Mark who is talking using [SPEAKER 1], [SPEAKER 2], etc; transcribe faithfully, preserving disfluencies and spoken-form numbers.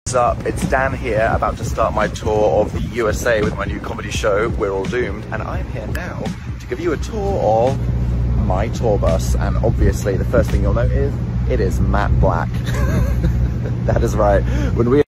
[SPEAKER 1] What's up? It's Dan here, about to start my tour of the U S A with my new comedy show, We're All Doomed, and I'm here now to give you a tour of my tour bus, and obviously the first thing you'll note is it is matte black. That is right. When we